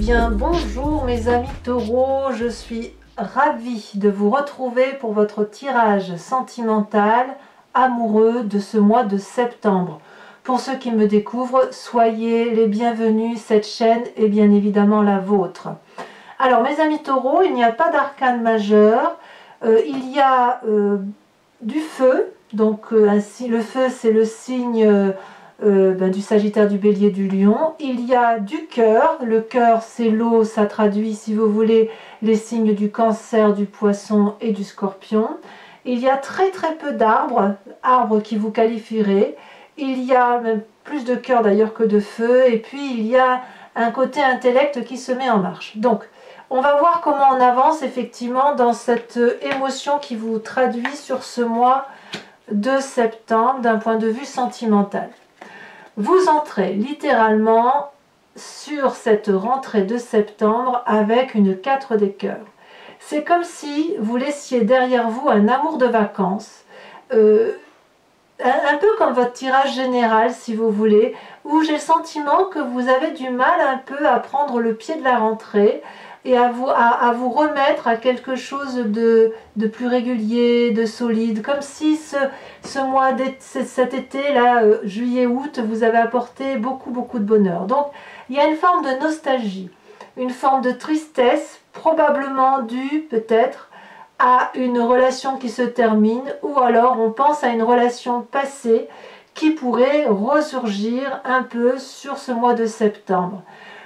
bien, bonjour mes amis taureaux, je suis ravie de vous retrouver pour votre tirage sentimental amoureux de ce mois de septembre. Pour ceux qui me découvrent, soyez les bienvenus, cette chaîne est bien évidemment la vôtre. Alors mes amis taureaux, il n'y a pas d'arcane majeur, il y a du feu, donc le feu c'est le signe du Sagittaire, du Bélier, du Lion. Il y a du cœur, le cœur c'est l'eau, ça traduit si vous voulez les signes du Cancer, du Poisson et du Scorpion. Il y a très peu d'arbres, arbres qui vous qualifieraient. Il y a même plus de cœur d'ailleurs que de feu, et puis il y a un côté intellect qui se met en marche. Donc on va voir comment on avance effectivement dans cette émotion qui vous traduit sur ce mois de septembre d'un point de vue sentimental. Vous entrez littéralement sur cette rentrée de septembre avec une 4 des cœurs. C'est comme si vous laissiez derrière vous un amour de vacances, un peu comme votre tirage général si vous voulez, où j'ai le sentiment que vous avez du mal un peu à prendre le pied de la rentrée et à vous remettre à quelque chose de plus régulier, de solide, comme si ce mois, cet été, là, juillet-août, vous avez apporté beaucoup de bonheur. Donc, il y a une forme de nostalgie, une forme de tristesse, probablement due peut-être à une relation qui se termine, ou alors on pense à une relation passée qui pourrait ressurgir un peu sur ce mois de septembre.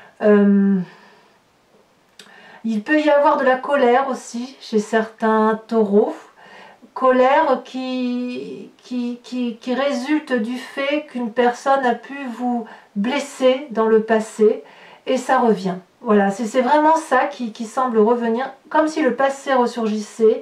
Il peut y avoir de la colère aussi chez certains taureaux, colère qui résulte du fait qu'une personne a pu vous blesser dans le passé et ça revient. Voilà, c'est vraiment ça qui semble revenir, comme si le passé ressurgissait,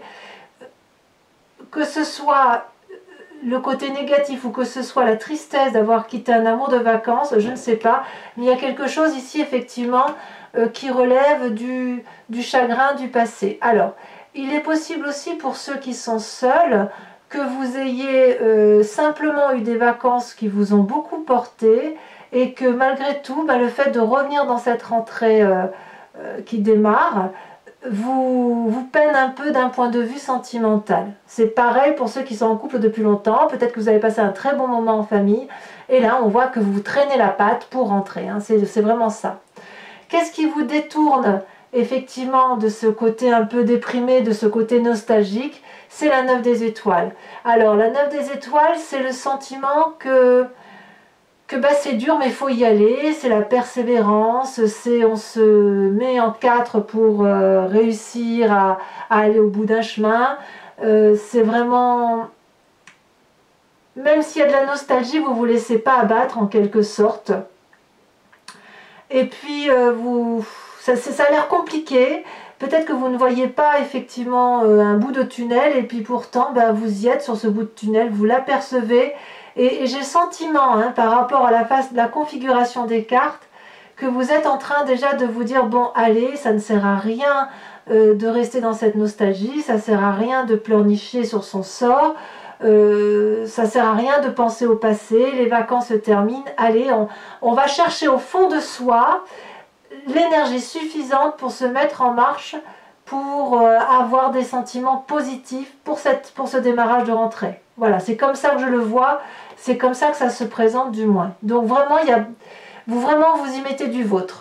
que ce soit le côté négatif ou que ce soit la tristesse d'avoir quitté un amour de vacances, je ne sais pas, mais il y a quelque chose ici effectivement qui relève du chagrin du passé. Alors, il est possible aussi pour ceux qui sont seuls que vous ayez simplement eu des vacances qui vous ont beaucoup porté et que malgré tout, le fait de revenir dans cette rentrée qui démarre, vous peine un peu d'un point de vue sentimental. C'est pareil pour ceux qui sont en couple depuis longtemps, peut-être que vous avez passé un très bon moment en famille, et là on voit que vous traînez la patte pour rentrer, hein. C'est vraiment ça. Qu'est-ce qui vous détourne effectivement de ce côté un peu déprimé, de ce côté nostalgique? C'est la 9 des étoiles. Alors la 9 des étoiles, c'est le sentiment que c'est dur mais il faut y aller, c'est la persévérance, c'est on se met en 4 pour réussir à aller au bout d'un chemin. C'est vraiment, même s'il y a de la nostalgie, vous ne vous laissez pas abattre en quelque sorte. Et puis ça a l'air compliqué, peut-être que vous ne voyez pas effectivement un bout de tunnel et puis pourtant vous y êtes sur ce bout de tunnel, vous l'apercevez. Et j'ai le sentiment, hein, par rapport à la configuration des cartes, que vous êtes en train déjà de vous dire, bon allez, ça ne sert à rien de rester dans cette nostalgie, ça ne sert à rien de pleurnicher sur son sort, ça ne sert à rien de penser au passé, les vacances se terminent, allez, on va chercher au fond de soi l'énergie suffisante pour se mettre en marche, pour avoir des sentiments positifs pour ce démarrage de rentrée. Voilà, c'est comme ça que je le vois, c'est comme ça que ça se présente du moins. Donc vraiment, vous y mettez du vôtre.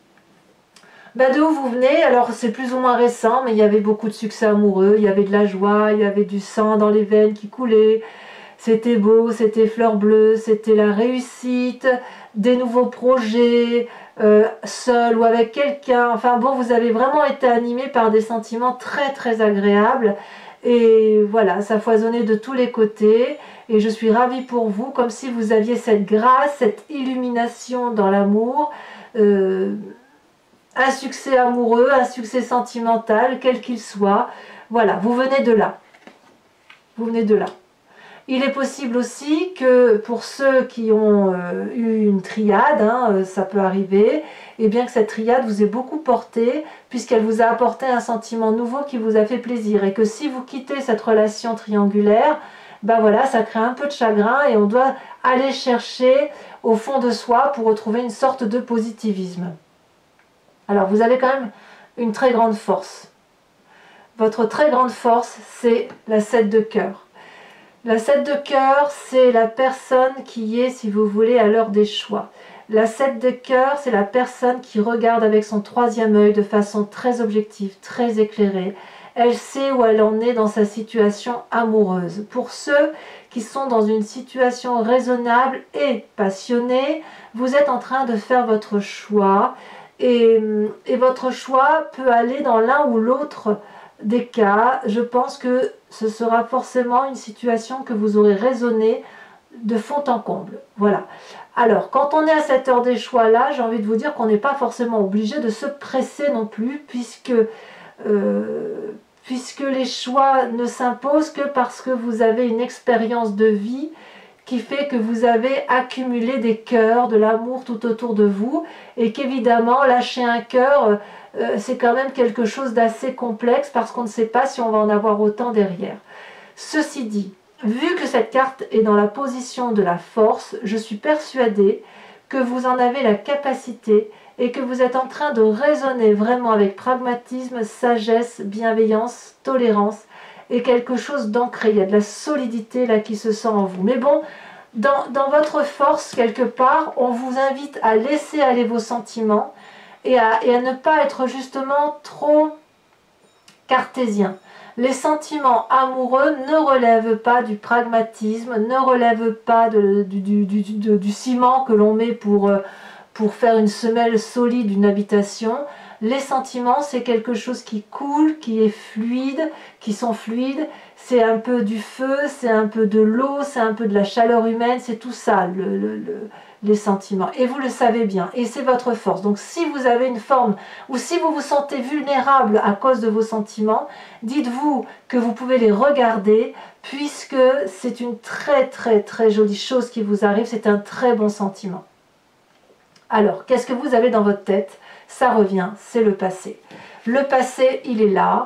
D'où vous venez? Alors c'est plus ou moins récent, mais il y avait beaucoup de succès amoureux, il y avait de la joie, il y avait du sang dans les veines qui coulait, c'était beau, c'était fleur bleue, c'était la réussite, des nouveaux projets, seul ou avec quelqu'un, enfin bon, vous avez vraiment été animé par des sentiments très agréables. Et voilà, ça foisonnait de tous les côtés et je suis ravie pour vous, comme si vous aviez cette grâce, cette illumination dans l'amour, un succès amoureux, un succès sentimental, quel qu'il soit. Voilà, vous venez de là. Vous venez de là. Il est possible aussi que pour ceux qui ont eu une triade, hein, ça peut arriver, et bien que cette triade vous ait beaucoup porté, puisqu'elle vous a apporté un sentiment nouveau qui vous a fait plaisir, et que si vous quittez cette relation triangulaire, voilà, ça crée un peu de chagrin, et on doit aller chercher au fond de soi pour retrouver une sorte de positivisme. Alors vous avez quand même une très grande force. Votre très grande force, c'est la 7 de cœur. La 7 de cœur, c'est la personne qui est, si vous voulez, à l'heure des choix. La 7 de cœur, c'est la personne qui regarde avec son troisième œil de façon très objective, très éclairée. Elle sait où elle en est dans sa situation amoureuse. Pour ceux qui sont dans une situation raisonnable et passionnée, vous êtes en train de faire votre choix et votre choix peut aller dans l'un ou l'autre des cas. Je pense que ce sera forcément une situation que vous aurez raisonnée de fond en comble. Voilà. Alors, quand on est à cette heure des choix-là, j'ai envie de vous dire qu'on n'est pas forcément obligé de se presser non plus, puisque les choix ne s'imposent que parce que vous avez une expérience de vie qui fait que vous avez accumulé des cœurs, de l'amour tout autour de vous, et qu'évidemment, lâcher un cœur, c'est quand même quelque chose d'assez complexe parce qu'on ne sait pas si on va en avoir autant derrière. Ceci dit, vu que cette carte est dans la position de la force, je suis persuadée que vous en avez la capacité et que vous êtes en train de raisonner vraiment avec pragmatisme, sagesse, bienveillance, tolérance et quelque chose d'ancré. Il y a de la solidité là qui se sent en vous. Mais bon, dans votre force, quelque part, on vous invite à laisser aller vos sentiments et à ne pas être justement trop cartésien. Les sentiments amoureux ne relèvent pas du pragmatisme, ne relèvent pas du ciment que l'on met pour faire une semelle solide d'une habitation. Les sentiments, c'est quelque chose qui coule, qui est fluide, qui sont fluides. C'est un peu du feu, c'est un peu de l'eau, c'est un peu de la chaleur humaine, c'est tout ça, les sentiments. Et vous le savez bien, et c'est votre force. Donc si vous avez une forme, ou si vous vous sentez vulnérable à cause de vos sentiments, dites-vous que vous pouvez les regarder, puisque c'est une très très très jolie chose qui vous arrive, c'est un très bon sentiment. Alors, qu'est-ce que vous avez dans votre tête? Ça revient, c'est le passé. Le passé, il est là,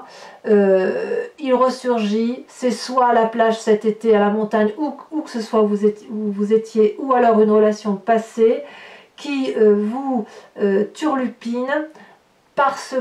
il ressurgit, c'est soit à la plage cet été, à la montagne, où que ce soit où vous étiez, ou alors une relation passée qui vous turlupine parce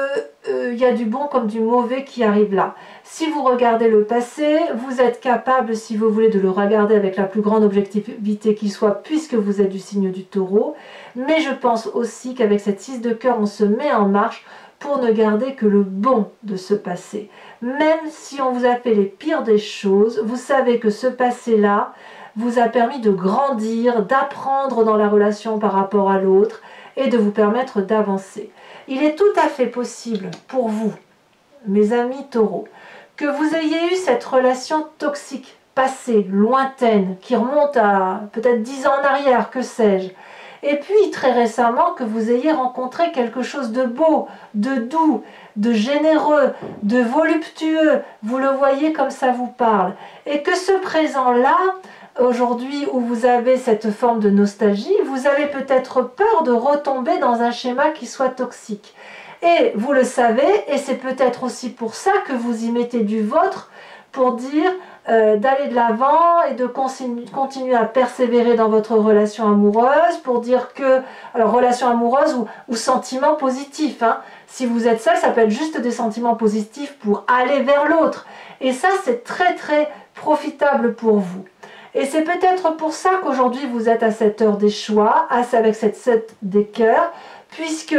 que y a du bon comme du mauvais qui arrive là. Si vous regardez le passé, vous êtes capable, si vous voulez, de le regarder avec la plus grande objectivité qui soit, puisque vous êtes du signe du Taureau. Mais je pense aussi qu'avec cette 6 de cœur, on se met en marche pour ne garder que le bon de ce passé. Même si on vous a fait les pires des choses, vous savez que ce passé-là vous a permis de grandir, d'apprendre dans la relation par rapport à l'autre et de vous permettre d'avancer. Il est tout à fait possible pour vous, mes amis taureaux, que vous ayez eu cette relation toxique, passée, lointaine, qui remonte à peut-être 10 ans en arrière, que sais-je. Et puis très récemment que vous ayez rencontré quelque chose de beau, de doux, de généreux, de voluptueux. Vous le voyez comme ça vous parle. Et que ce présent-là, aujourd'hui où vous avez cette forme de nostalgie, vous avez peut-être peur de retomber dans un schéma qui soit toxique. Et vous le savez, et c'est peut-être aussi pour ça que vous y mettez du vôtre, pour dire d'aller de l'avant et de continuer à persévérer dans votre relation amoureuse, pour dire que, alors relation amoureuse ou sentiments positifs, hein. Si vous êtes seul, ça peut être juste des sentiments positifs pour aller vers l'autre. Et ça, c'est très très profitable pour vous. Et c'est peut-être pour ça qu'aujourd'hui vous êtes à cette heure des choix, avec cette 7 des cœurs, puisque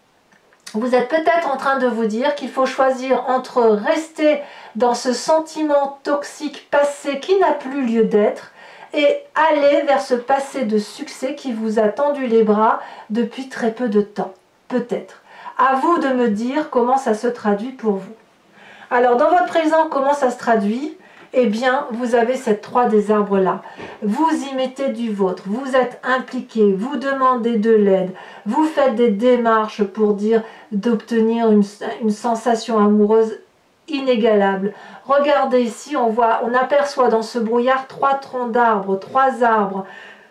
vous êtes peut-être en train de vous dire qu'il faut choisir entre rester dans ce sentiment toxique passé qui n'a plus lieu d'être et aller vers ce passé de succès qui vous a tendu les bras depuis très peu de temps. Peut-être. À vous de me dire comment ça se traduit pour vous. Alors dans votre présent, comment ça se traduit ? Eh bien, vous avez cette 3 des arbres là. Vous y mettez du vôtre, vous êtes impliqué, vous demandez de l'aide, vous faites des démarches pour dire d'obtenir une sensation amoureuse inégalable. Regardez ici, on aperçoit dans ce brouillard 3 troncs d'arbres, 3 arbres.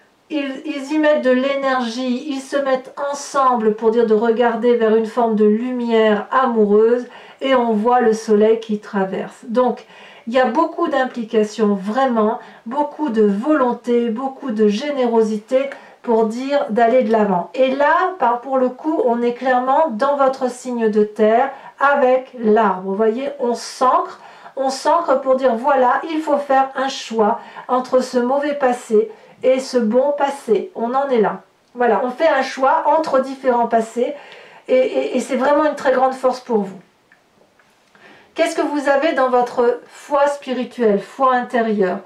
Ils y mettent de l'énergie, ils se mettent ensemble pour dire de regarder vers une forme de lumière amoureuse et on voit le soleil qui traverse. Donc, il y a beaucoup d'implication, vraiment, beaucoup de volonté, beaucoup de générosité, pour dire d'aller de l'avant. Et là, pour le coup, on est clairement dans votre signe de terre avec l'arbre. Vous voyez, on s'ancre pour dire voilà, il faut faire un choix entre ce mauvais passé et ce bon passé. On en est là. Voilà, on fait un choix entre différents passés et c'est vraiment une très grande force pour vous. Qu'est-ce que vous avez dans votre foi spirituelle, foi intérieure?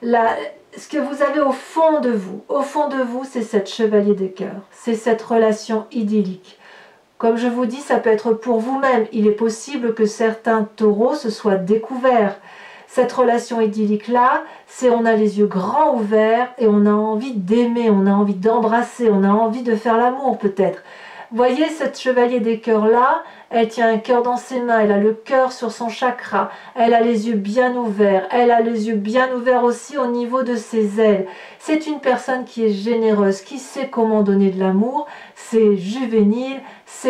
Ce que vous avez au fond de vous, c'est cette chevalier des cœurs, c'est cette relation idyllique. Comme je vous dis, ça peut être pour vous-même. Il est possible que certains taureaux se soient découverts. Cette relation idyllique-là, c'est on a les yeux grands ouverts et on a envie d'aimer, on a envie d'embrasser, on a envie de faire l'amour peut-être. Voyez cette chevalier des cœurs-là, elle tient un cœur dans ses mains, elle a le cœur sur son chakra, elle a les yeux bien ouverts, elle a les yeux bien ouverts aussi au niveau de ses ailes. C'est une personne qui est généreuse, qui sait comment donner de l'amour, c'est juvénile,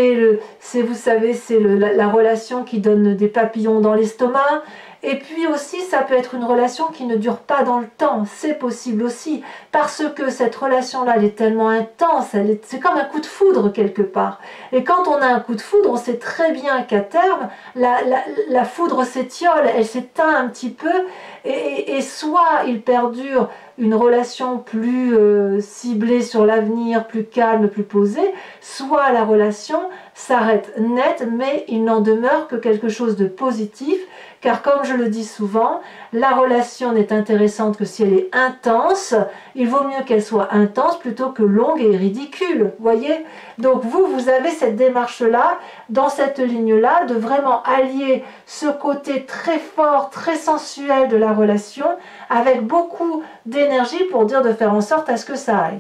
vous savez, c'est la relation qui donne des papillons dans l'estomac. Et puis aussi, ça peut être une relation qui ne dure pas dans le temps, c'est possible aussi, parce que cette relation-là, elle est tellement intense, c'est comme un coup de foudre quelque part. Et quand on a un coup de foudre, on sait très bien qu'à terme, la foudre s'étiole, elle s'éteint un petit peu, et soit il perdure une relation plus ciblée sur l'avenir, plus calme, plus posée, soit la relation s'arrête net, mais il n'en demeure que quelque chose de positif, car comme je le dis souvent, la relation n'est intéressante que si elle est intense. Il vaut mieux qu'elle soit intense plutôt que longue et ridicule, voyez. Donc vous avez cette démarche-là, dans cette ligne-là, de vraiment allier ce côté très fort, très sensuel de la relation, avec beaucoup d'énergie pour dire de faire en sorte à ce que ça aille.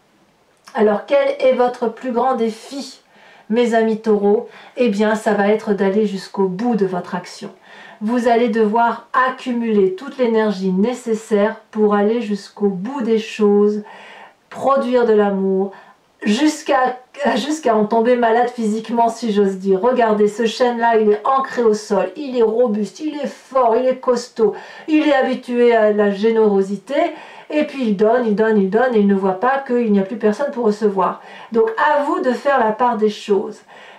Alors quel est votre plus grand défi, mes amis taureaux? Eh bien, ça va être d'aller jusqu'au bout de votre action. Vous allez devoir accumuler toute l'énergie nécessaire pour aller jusqu'au bout des choses, produire de l'amour, jusqu'à en tomber malade physiquement, si j'ose dire. Regardez, ce chêne-là, il est ancré au sol, il est robuste, il est fort, il est costaud, il est habitué à la générosité, et puis il donne, et il ne voit pas qu'il n'y a plus personne pour recevoir. Donc à vous de faire la part des choses.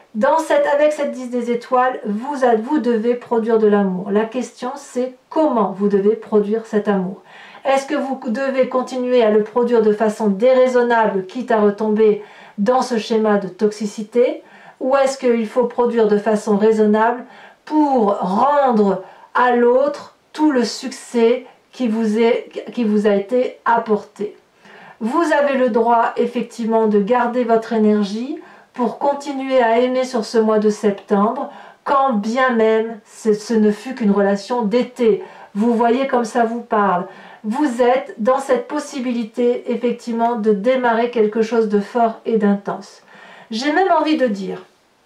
Avec cette 10 des étoiles, vous devez produire de l'amour. La question, c'est comment vous devez produire cet amour. Est-ce que vous devez continuer à le produire de façon déraisonnable, quitte à retomber dans ce schéma de toxicité, ou est-ce qu'il faut produire de façon raisonnable pour rendre à l'autre tout le succès qui vous a été apporté? Vous avez le droit effectivement de garder votre énergie pour continuer à aimer sur ce mois de septembre, quand bien même ce ne fut qu'une relation d'été. Vous voyez comme ça vous parle. Vous êtes dans cette possibilité effectivement de démarrer quelque chose de fort et d'intense. J'ai même envie de dire,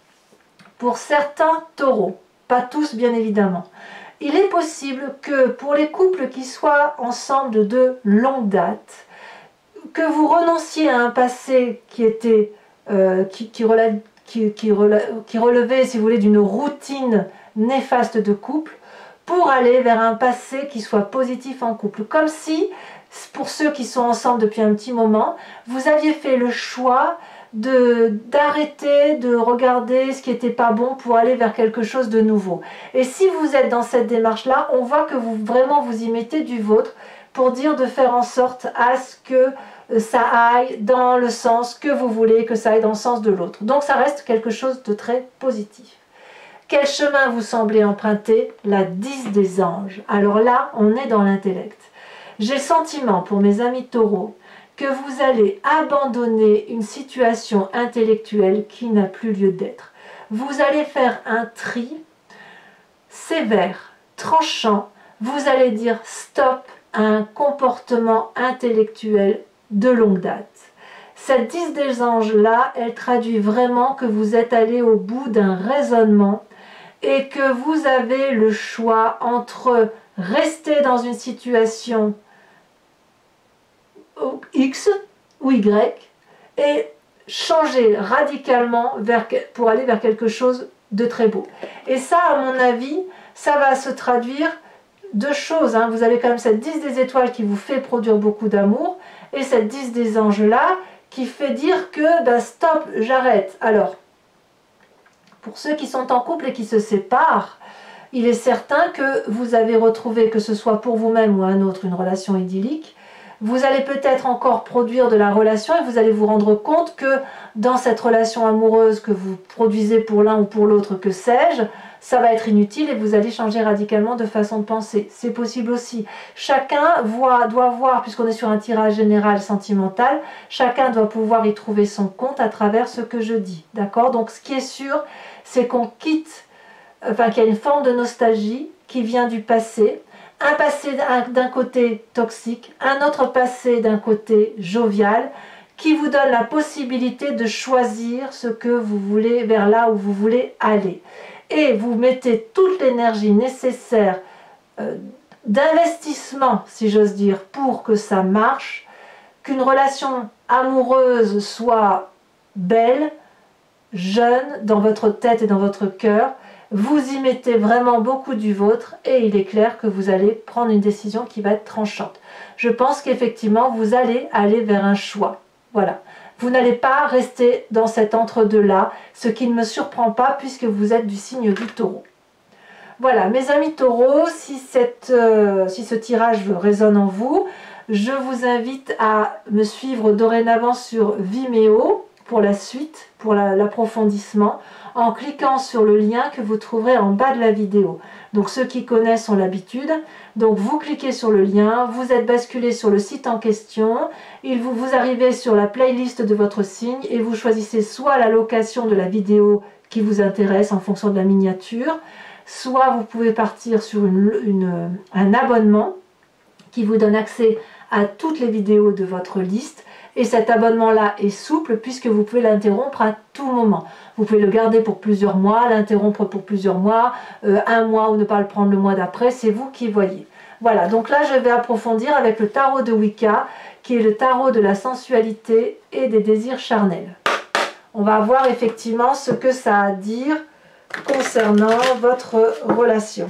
pour certains taureaux, pas tous bien évidemment, il est possible que pour les couples qui soient ensemble de longue date, que vous renonciez à un passé qui était qui relevait, si vous voulez, d'une routine néfaste de couple, pour aller vers un passé qui soit positif en couple. Comme si, pour ceux qui sont ensemble depuis un petit moment, vous aviez fait le choix d'arrêter de regarder ce qui n'était pas bon pour aller vers quelque chose de nouveau. Et si vous êtes dans cette démarche-là, on voit que vous y mettez du vôtre pour dire de faire en sorte à ce que ça aille dans le sens que vous voulez, que ça aille dans le sens de l'autre. Donc ça reste quelque chose de très positif. Quel chemin vous semblez emprunter? La 10 des anges. Alors là, on est dans l'intellect. J'ai le sentiment, pour mes amis taureaux, que vous allez abandonner une situation intellectuelle qui n'a plus lieu d'être. Vous allez faire un tri sévère, tranchant. Vous allez dire stop à un comportement intellectuel de longue date. Cette 10 des anges-là, elle traduit vraiment que vous êtes allé au bout d'un raisonnement et que vous avez le choix entre rester dans une situation X ou Y et changer radicalement pour aller vers quelque chose de très beau. Et ça, à mon avis, ça va se traduire deux choses. Vous avez quand même cette 10 des étoiles qui vous fait produire beaucoup d'amour, et cette 10 des anges là qui fait dire que ben, stop, j'arrête. Alors, pour ceux qui sont en couple et qui se séparent, il est certain que vous avez retrouvé, que ce soit pour vous-même ou un autre, une relation idyllique. Vous allez peut-être encore produire de la relation et vous allez vous rendre compte que dans cette relation amoureuse que vous produisez pour l'un ou pour l'autre, que sais-je, ça va être inutile et vous allez changer radicalement de façon de penser. C'est possible aussi. Chacun doit voir, puisqu'on est sur un tirage général sentimental, chacun doit pouvoir y trouver son compte à travers ce que je dis. D'accord? Donc ce qui est sûr, c'est qu'on quitte, enfin qu'il y a une forme de nostalgie qui vient du passé. Un passé d'un côté toxique, un autre passé d'un côté jovial, qui vous donne la possibilité de choisir ce que vous voulez, vers là où vous voulez aller. Et vous mettez toute l'énergie nécessaire d'investissement, si j'ose dire, pour que ça marche, qu'une relation amoureuse soit belle, jeune, dans votre tête et dans votre cœur. Vous y mettez vraiment beaucoup du vôtre et il est clair que vous allez prendre une décision qui va être tranchante. Je pense qu'effectivement, vous allez aller vers un choix. Voilà. Vous n'allez pas rester dans cet entre-deux-là, ce qui ne me surprend pas puisque vous êtes du signe du Taureau. Voilà, mes amis Taureaux, si ce tirage résonne en vous, je vous invite à me suivre dorénavant sur Vimeo pour la suite, pour l'approfondissement, en cliquant sur le lien que vous trouverez en bas de la vidéo. Donc ceux qui connaissent ont l'habitude. Donc vous cliquez sur le lien, vous êtes basculé sur le site en question, vous arrivez sur la playlist de votre signe et vous choisissez soit la location de la vidéo qui vous intéresse en fonction de la miniature, soit vous pouvez partir sur un abonnement qui vous donne accès à toutes les vidéos de votre liste. Et cet abonnement-là est souple puisque vous pouvez l'interrompre à tout moment. Vous pouvez le garder pour plusieurs mois, l'interrompre pour plusieurs mois, un mois ou ne pas le prendre le mois d'après, c'est vous qui voyez. Voilà, donc là je vais approfondir avec le tarot de Wicca, qui est le tarot de la sensualité et des désirs charnels. On va voir effectivement ce que ça a à dire concernant votre relation.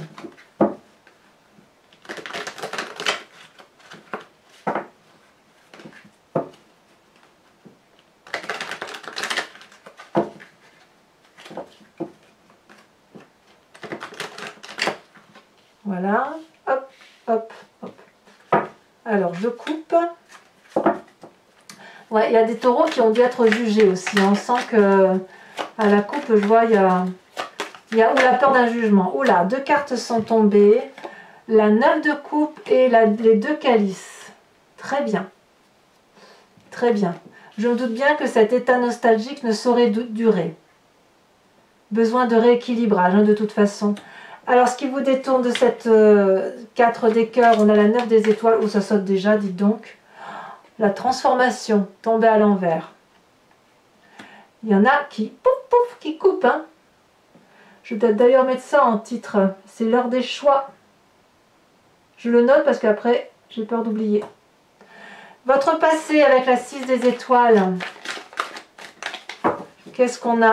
Voilà, hop, hop, hop. Alors, je coupe. Ouais, il y a des taureaux qui ont dû être jugés aussi. On sent que à la coupe, je vois, il y a la peur d'un jugement. Oula, 2 cartes sont tombées. La 9 de coupe et les 2 calices. Très bien. Très bien. Je me doute bien que cet état nostalgique ne saurait durer. Besoin de rééquilibrage, hein, de toute façon. Alors, ce qui vous détourne de cette 4 des cœurs, on a la 9 des étoiles. Oh, ça saute déjà, dites donc. La transformation, tombée à l'envers. Il y en a qui, pouf, pouf, qui coupent. Hein. Je vais d'ailleurs mettre ça en titre. C'est l'heure des choix. Je le note parce qu'après, j'ai peur d'oublier. Votre passé avec la 6 des étoiles. Qu'est-ce qu'on a ?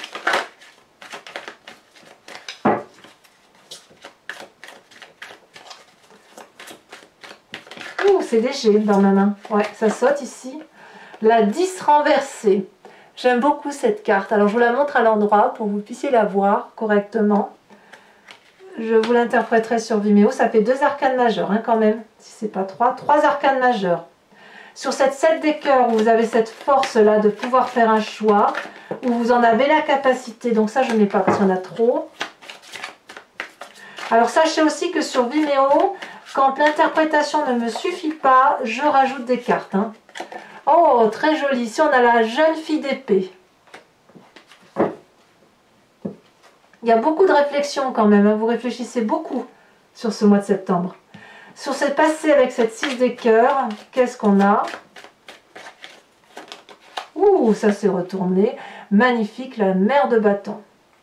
C'est léger dans ma main. Ouais, ça saute ici. La 10 renversée. J'aime beaucoup cette carte. Alors, je vous la montre à l'endroit pour que vous puissiez la voir correctement. Je vous l'interpréterai sur Vimeo. Ça fait 2 arcanes majeures, hein, quand même. Si c'est pas 3. 3 arcanes majeures. Sur cette 7 des cœurs, où vous avez cette force-là de pouvoir faire un choix, où vous en avez la capacité. Donc ça, je ne mets pas parce qu'il y en a trop. Alors, sachez aussi que sur Vimeo, quand l'interprétation ne me suffit pas, je rajoute des cartes. Hein. Oh, très joli. Ici, on a la jeune fille d'épée. Il y a beaucoup de réflexion quand même. Hein. Vous réfléchissez beaucoup sur ce mois de septembre. Sur cette passée avec cette 6 des cœurs, qu'est-ce qu'on a? Ouh, ça s'est retourné. Magnifique, la mère de bâton.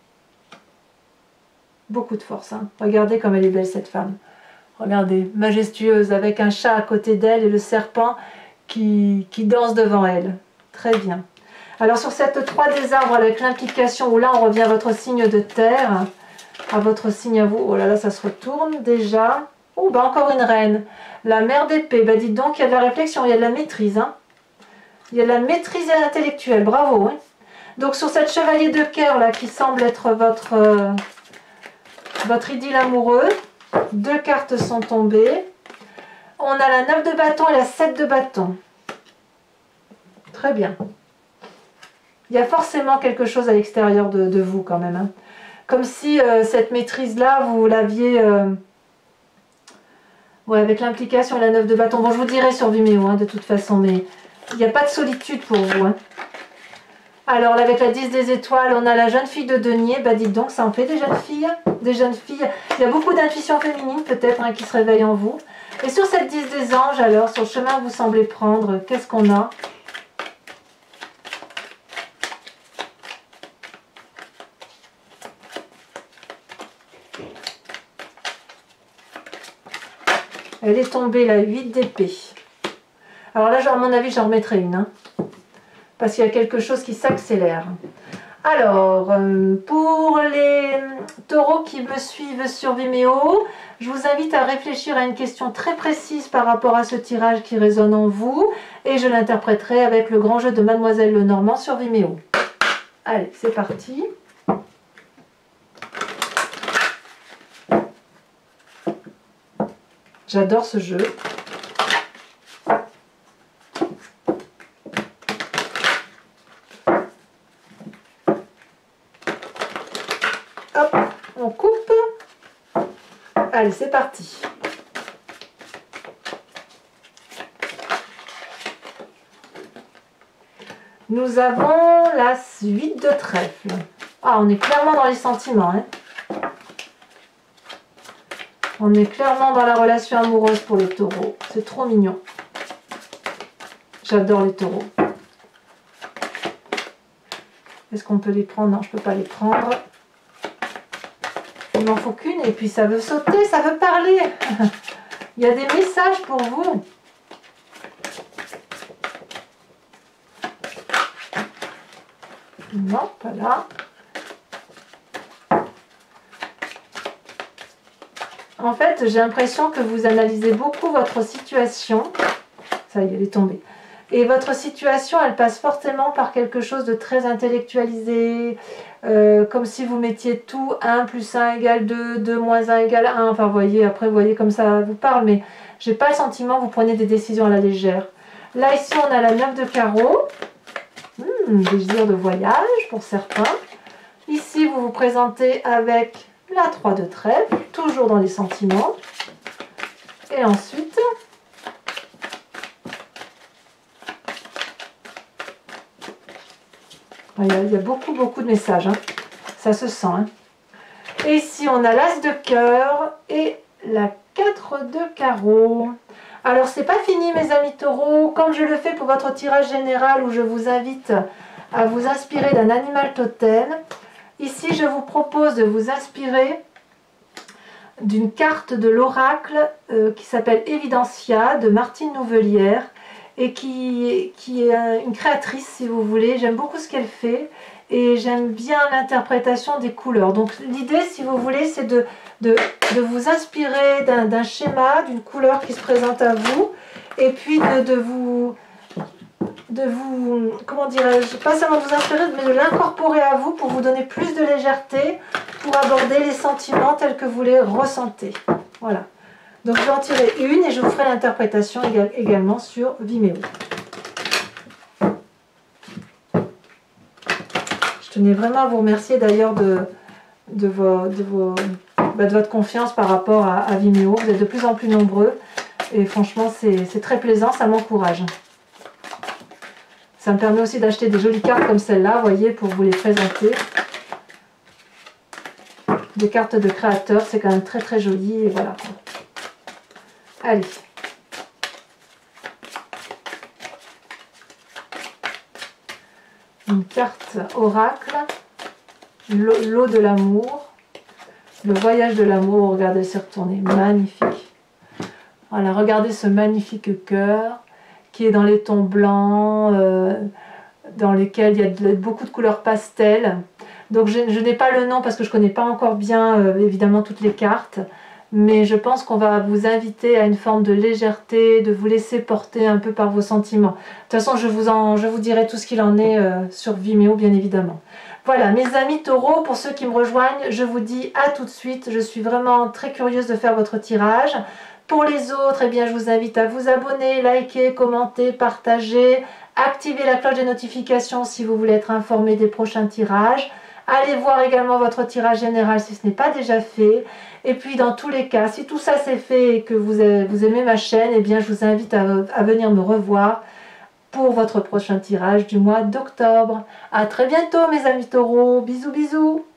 Beaucoup de force. Hein. Regardez comme elle est belle cette femme. Regardez, majestueuse, avec un chat à côté d'elle et le serpent qui danse devant elle. Très bien. Alors sur cette 3 des arbres avec l'implication, où là on revient à votre signe de terre, à votre signe à vous. Oh là là, ça se retourne déjà. Oh, bah encore une reine. La mère d'épée. Bah dites donc, il y a de la réflexion, il y a de la maîtrise. Hein. Il y a la maîtrise intellectuelle, bravo. Hein. Donc sur cette chevalier de cœur là qui semble être votre idylle amoureux, 2 cartes sont tombées. On a la 9 de bâton et la 7 de bâton. Très bien. Il y a forcément quelque chose à l'extérieur de vous quand même. Hein. Comme si cette maîtrise-là, vous l'aviez... ouais, avec l'implication et la 9 de bâton. Bon, je vous dirai sur Vimeo, hein, de toute façon, mais il n'y a pas de solitude pour vous. Hein. Alors, là, avec la 10 des étoiles, on a la jeune fille de denier. Bah, dites donc, ça en fait des jeunes filles. Des jeunes filles. Il y a beaucoup d'intuition féminine, peut-être, hein, qui se réveille en vous. Et sur cette 10 des anges, alors, sur le chemin que vous semblez prendre, qu'est-ce qu'on a ? Elle est tombée, la 8 d'épée. Alors là, à mon avis, j'en remettrai une. Hein, parce qu'il y a quelque chose qui s'accélère. Alors, pour les taureaux qui me suivent sur Vimeo, je vous invite à réfléchir à une question très précise par rapport à ce tirage qui résonne en vous. Et je l'interpréterai avec le grand jeu de Mademoiselle Lenormand sur Vimeo. Allez, c'est parti. J'adore ce jeu. Hop, on coupe. Allez, c'est parti. Nous avons la 8 de trèfle. Ah, on est clairement dans les sentiments, hein. On est clairement dans la relation amoureuse pour les taureaux. C'est trop mignon. J'adore les taureaux. Est-ce qu'on peut les prendre? Non, je ne peux pas les prendre. Il m'en faut qu'une et puis ça veut sauter, ça veut parler. Il y a des messages pour vous. Non, pas là. En fait, j'ai l'impression que vous analysez beaucoup votre situation. Ça y est, elle est tombée. Et votre situation, elle passe fortement par quelque chose de très intellectualisé, comme si vous mettiez tout 1 plus 1 égale 2, 2 moins 1 égale 1. Enfin, vous voyez, après, vous voyez comme ça vous parle, mais j'ai pas le sentiment que vous prenez des décisions à la légère. Là, ici, on a la 9 de carreau. Désir de voyage pour certains. Ici, vous vous présentez avec la 3 de trèfle, toujours dans les sentiments. Et ensuite, il y a beaucoup de messages. Hein. Ça se sent. Hein. Et ici, on a l'as de cœur et la 4 de carreau. Alors, c'est pas fini, mes amis taureaux. Comme je le fais pour votre tirage général où je vous invite à vous inspirer d'un animal totem, ici, je vous propose de vous inspirer d'une carte de l'oracle qui s'appelle Evidentia de Martine Nouvelière et qui est une créatrice, si vous voulez. J'aime beaucoup ce qu'elle fait et j'aime bien l'interprétation des couleurs. Donc, l'idée, si vous voulez, c'est de vous inspirer d'un schéma, d'une couleur qui se présente à vous, et puis de vous comment dirais-je, pas seulement de vous inspirer, mais de l'incorporer à vous pour vous donner plus de légèreté, pour aborder les sentiments tels que vous les ressentez. Voilà. Donc je vais en tirer une et je vous ferai l'interprétation également sur Vimeo. Je tenais vraiment à vous remercier d'ailleurs de votre confiance par rapport à Vimeo. Vous êtes de plus en plus nombreux et franchement c'est très plaisant, ça m'encourage. Ça me permet aussi d'acheter des jolies cartes comme celle-là, vous voyez, pour vous les présenter. Des cartes de créateurs, c'est quand même très très joli et voilà. Allez. Une carte oracle, l'eau de l'amour, le voyage de l'amour, regardez, c'est retourné, magnifique. Voilà, regardez ce magnifique cœur qui est dans les tons blancs, dans lesquels il y a beaucoup de couleurs pastel. Donc je n'ai pas le nom parce que je ne connais pas encore bien évidemment toutes les cartes, mais je pense qu'on va vous inviter à une forme de légèreté, de vous laisser porter un peu par vos sentiments. De toute façon, je vous dirai tout ce qu'il en est sur Vimeo, bien évidemment. Voilà, mes amis taureaux, pour ceux qui me rejoignent, je vous dis à tout de suite. Je suis vraiment très curieuse de faire votre tirage. Pour les autres, eh bien, je vous invite à vous abonner, liker, commenter, partager, activer la cloche des notifications si vous voulez être informé des prochains tirages. Allez voir également votre tirage général si ce n'est pas déjà fait. Et puis dans tous les cas, si tout ça c'est fait et que vous aimez ma chaîne, eh bien je vous invite à venir me revoir pour votre prochain tirage du mois d'octobre. À très bientôt mes amis taureaux. Bisous bisous.